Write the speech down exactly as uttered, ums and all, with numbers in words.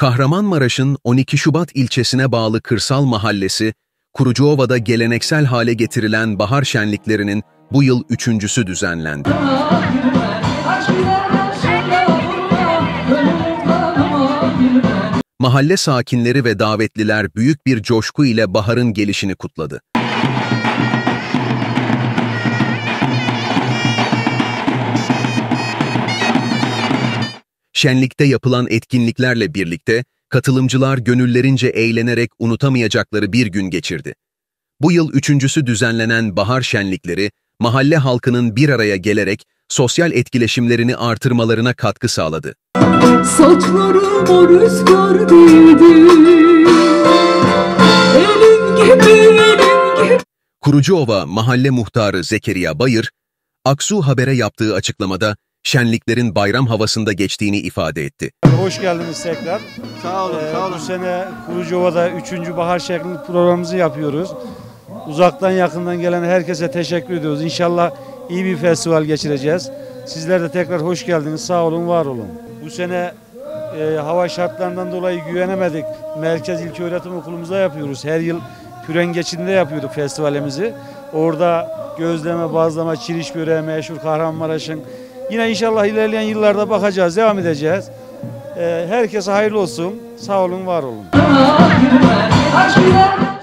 Kahramanmaraş'ın on iki Şubat ilçesine bağlı Kırsal Mahallesi, Kurucuova'da geleneksel hale getirilen bahar şenliklerinin bu yıl üçüncüsü düzenlendi. Mahalle sakinleri ve davetliler büyük bir coşku ile baharın gelişini kutladı. Şenlikte yapılan etkinliklerle birlikte katılımcılar gönüllerince eğlenerek unutamayacakları bir gün geçirdi. Bu yıl üçüncüsü düzenlenen bahar şenlikleri, mahalle halkının bir araya gelerek sosyal etkileşimlerini artırmalarına katkı sağladı. Saçlarıma rüzgar değdi, elin gibi, elin gibi. Kurucuova Mahalle Muhtarı Zekeriya Bayır, Aksu Haber'e yaptığı açıklamada şenliklerin bayram havasında geçtiğini ifade etti. Hoş geldiniz tekrar. Sağ olun, ee, sağ olun. Bu sene Kurucuova'da üçüncü bahar şenlik programımızı yapıyoruz. Uzaktan yakından gelen herkese teşekkür ediyoruz. İnşallah iyi bir festival geçireceğiz. Sizler de tekrar hoş geldiniz. Sağ olun, var olun. Bu sene e, hava şartlarından dolayı güvenemedik. Merkez İlköğretim Okulumuzda yapıyoruz. Her yıl Pürengeçi'nde yapıyorduk festivalimizi. Orada gözleme, bazlama, çiriş böreği meşhur Kahramanmaraş'ın. Yine inşallah ilerleyen yıllarda bakacağız, devam edeceğiz. Ee, herkese hayırlı olsun. Sağ olun, var olun.